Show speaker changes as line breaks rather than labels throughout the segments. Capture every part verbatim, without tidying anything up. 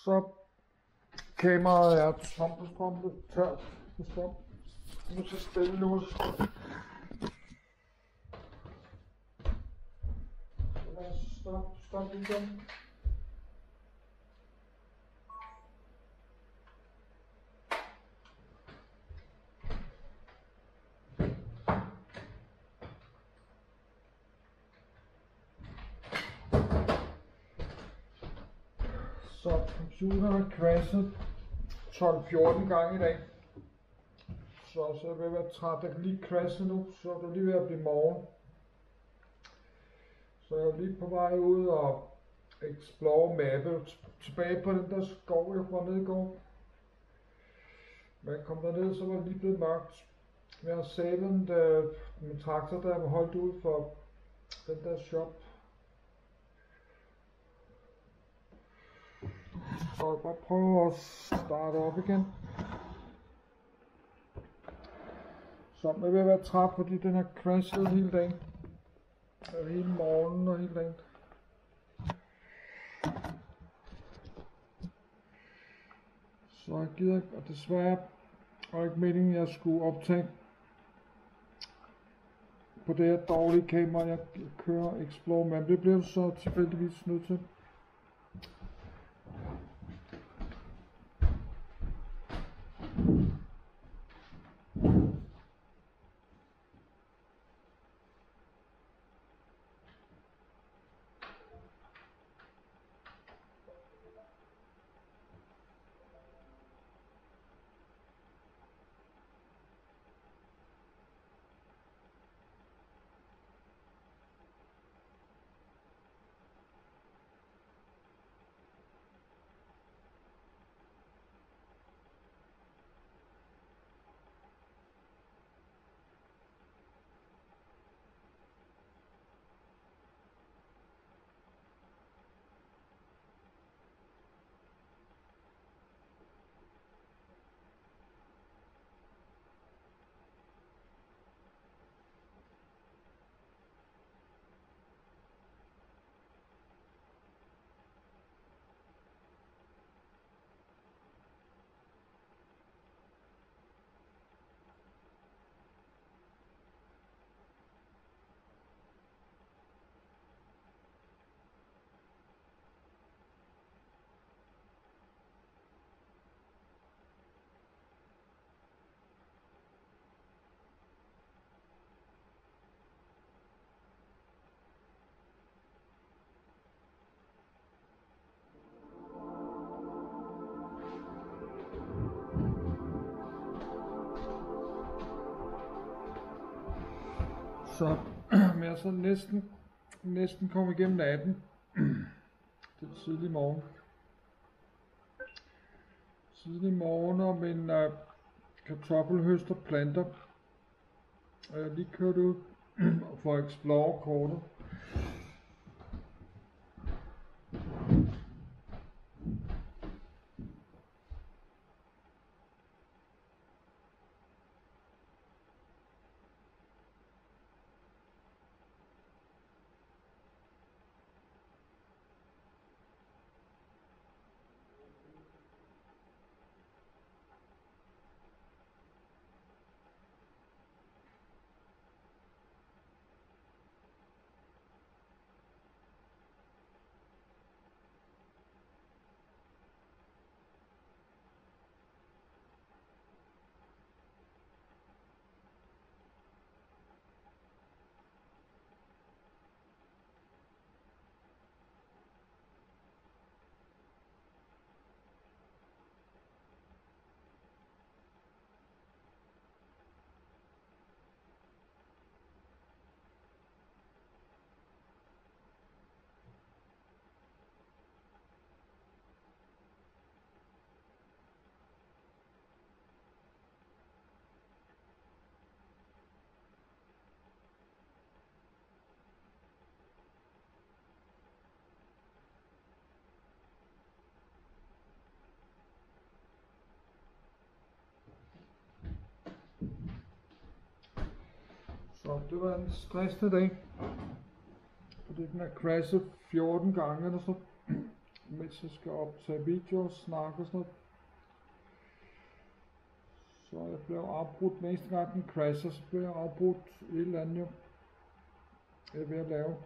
Så kameraet er tomt for strøm, det er tørt for strøm. Nu skal stille nu. Stop, stop igen. Så computeren er crashet tolv fjorten gange i dag. Så, så jeg vil være træt. Jeg kan lige crashe nu, så det er lige ved at blive morgen. Så jeg er lige på vej ud og explore mappet. Tilbage på den der skov, jeg var nede i går. Men jeg kom derned, så var det lige blevet mørkt. Jeg har savet min traktor, der var holdt ud for den der shop. Så jeg bare prøve at starte op igen. Så jeg vil være træt, fordi den har crashet hele dagen. Hele morgenen og hele dagen. Så jeg gider ikke, og desværre var det ikke meningen, at jeg skulle optage på det her dårlige kamera, jeg kører Explore, men det bliver så tilfældigvis nødt til. Så men jeg er så næsten, næsten kommet igennem natten. Det er tidlig morgen. Tidlig morgen og min uh, kartoffelhøster planter. Og jeg er lige kørt ud for at explore kortet. Så det var en stressende dag, fordi den er crashet fjorten gange eller så. Men mens jeg skal optage videoer, snakke og sådan noget. Så jeg blev afbrudt næste gang den crasher, så bliver jeg afbrudt et eller andet jo. Jeg er ved at lave.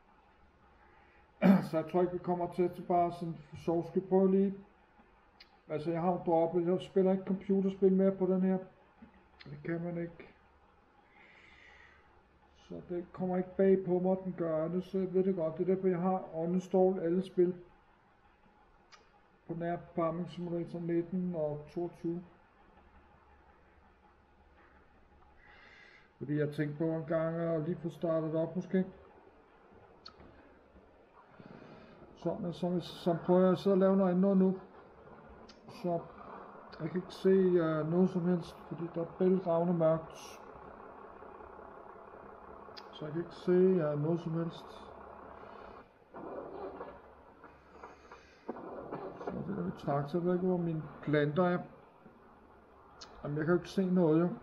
Så jeg tror ikke vi kommer til at bare sådan for sjov skal prøve lige. Altså jeg har jo droppet, jeg spiller ikke computerspil mere på den her. Det kan man ikke. Så det kommer ikke bag på mig, at den gør det, så jeg ved det godt. Det er derfor jeg har uninstalled alle spil. På nær Farming Simulator nitten og toogtyve. Fordi jeg tænkte på en gang at lige få startet op måske. Så, men så, så prøver jeg at sidde og lave noget andet nu. Så jeg kan ikke se uh, noget som helst, fordi der er bælragende mørkt. Så jeg kan ikke se uh, noget som helst. Så det er jo traktor, jeg ved ikke hvor mine planter er. Jamen jeg kan jo ikke se noget jo.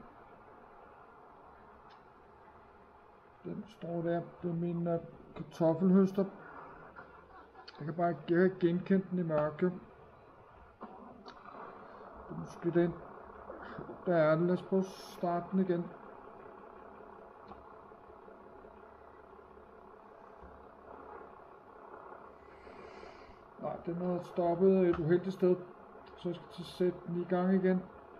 Den står der, det er min uh, kartoffelhøster. Jeg kan bare ikke genkende den i mørke. Det er måske den. Der er den, lad os prøve at starte den igen. Nej, den har stoppet et uheldigt sted, så jeg skal til at sætte den i gang igen.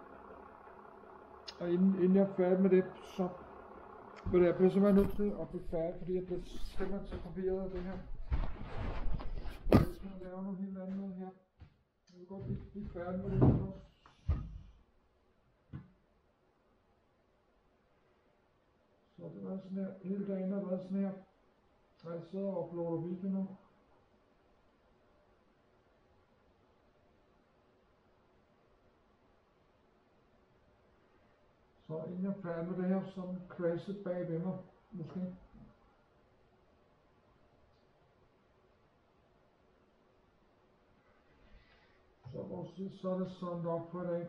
Og inden, inden jeg er færdig med det, så vil jeg blive simpelthen nødt til at blive færdig, fordi jeg bliver simpelthen så forvirret af det her. Jeg skal lave noget helt andet her. Jeg vil godt blive, blive færdig med det her også. Så det var sådan her, hele dagen har været sådan her, når jeg sidder og uploader video nu. Så inden jeg er færdig med det her, så er den crashet bag ved mig, måske. Så, vores, så er det sådan op for i dag.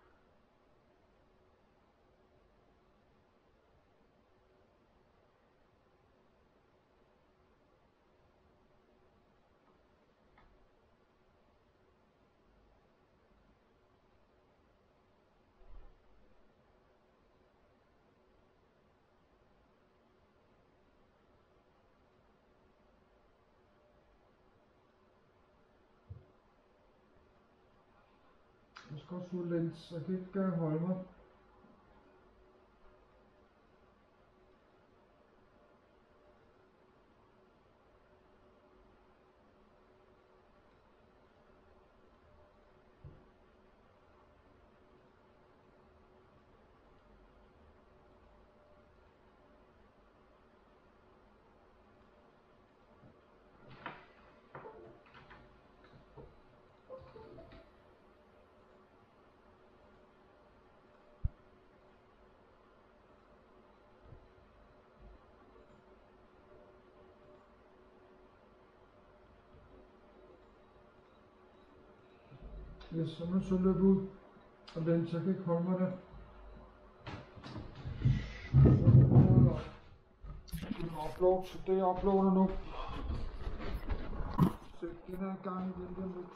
Jeg skal også ud lidt, jeg kan ikke holde mig. Jeg er simpelthen så løbet ud, og den så kan ikke holde mig der. Så upload, så det jeg uploader nu. Så den her gang igen, den lidt.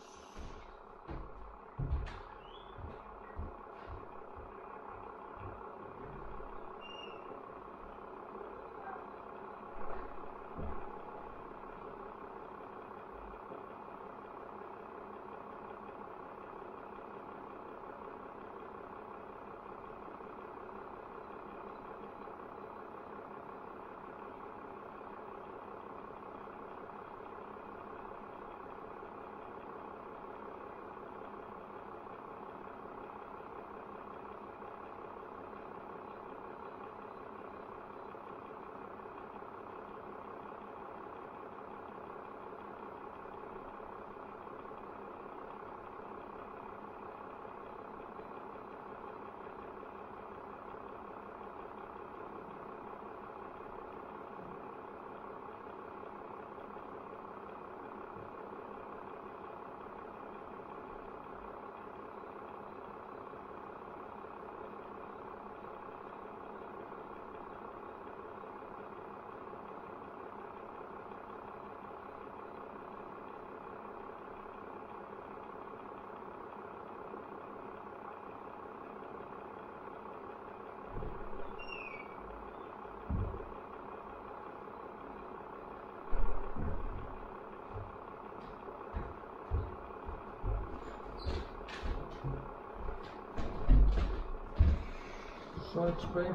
Så er jeg tilbage.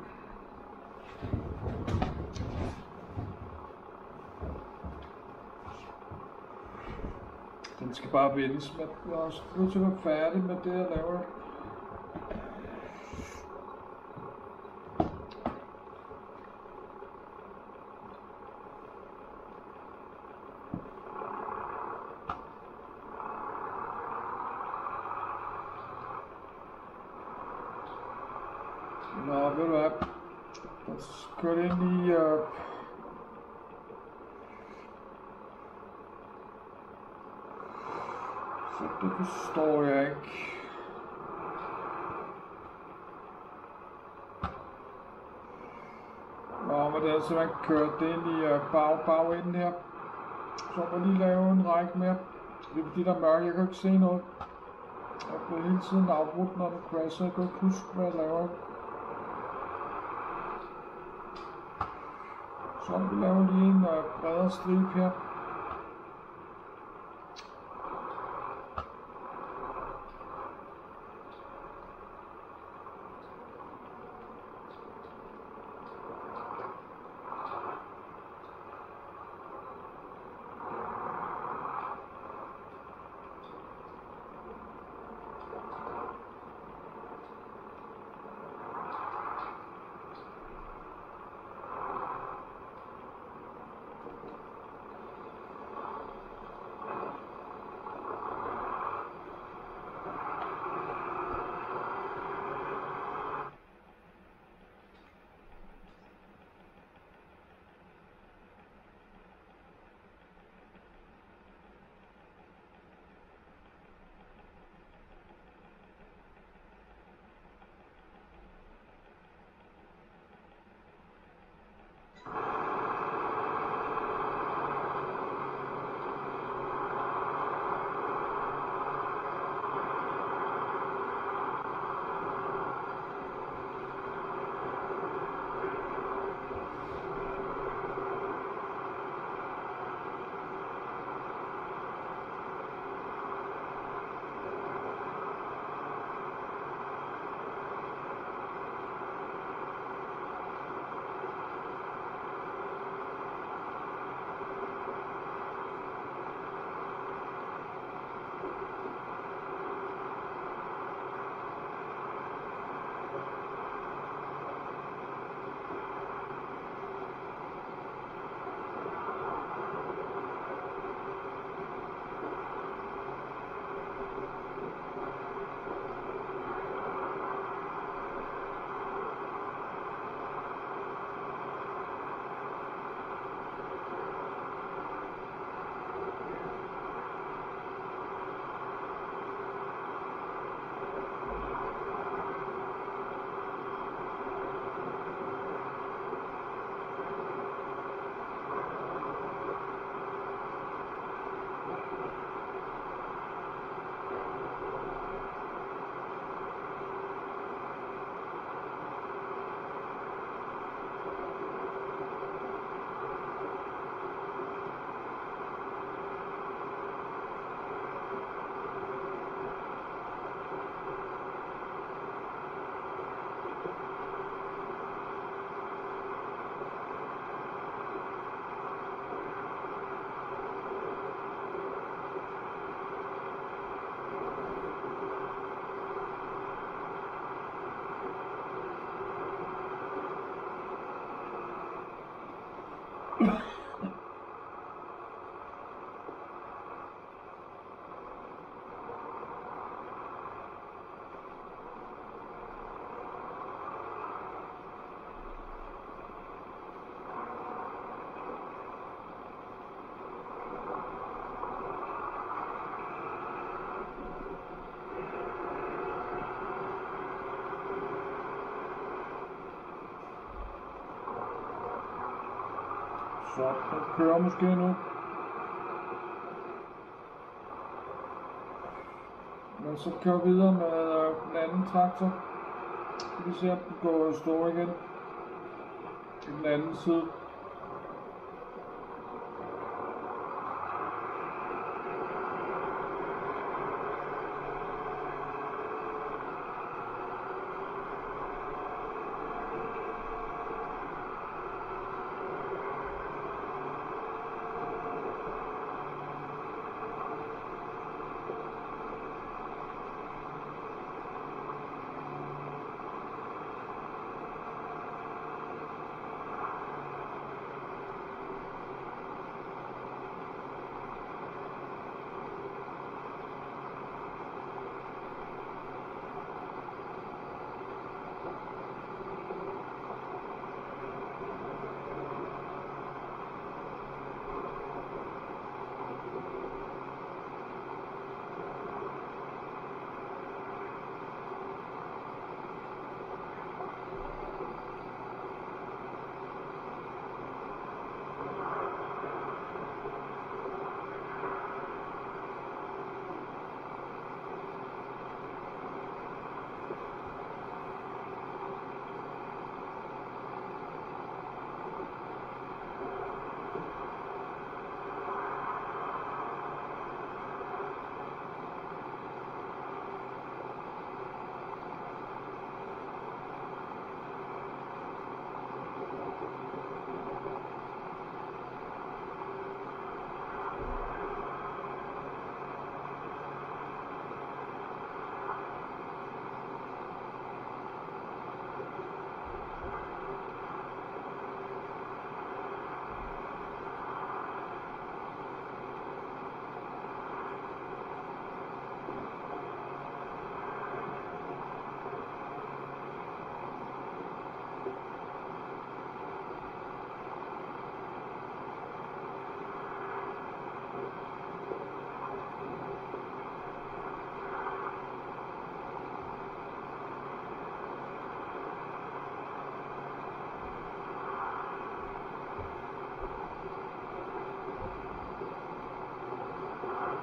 Den skal bare vendes, men jeg er også nødt til at være færdig med det, jeg laver. Nå, ved du hvad? Lad os gå ind i... Uh... Så det forstår jeg ikke. Nå, men det er simpelthen kørt det ind i uh, bag, bagenden her. Så må jeg lige lave en række mere. Det er fordi der er mørkt, jeg kan ikke se noget. Jeg bliver hele tiden afbrudt, når det crasher. Jeg kan ikke huske, hvad jeg laver. Så vi laver lige en uh, bredere stribe her. Så den kører måske nu. Men så kører vi videre med den anden traktor. Så vi ser, at den går i stå igen. I den anden side.